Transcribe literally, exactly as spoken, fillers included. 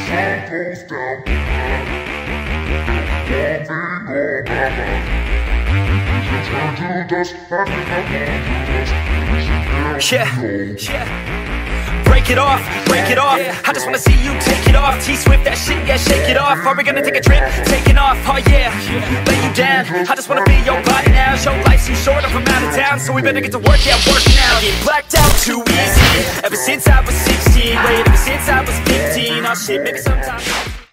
Yeah, yeah. Break it off, break it off. I just wanna see you take it off. T-Swift, that shit, yeah, shake it off. Are we gonna take a trip? Taking off, oh yeah. Lay you down, I just wanna be your body now. Your life's too short, I'm from out of town, so we better get to work, yeah, work now. Get blacked out too easy. Ever since I was sixteen, wait, ever since I was fifteen. Oh shit, maybe sometime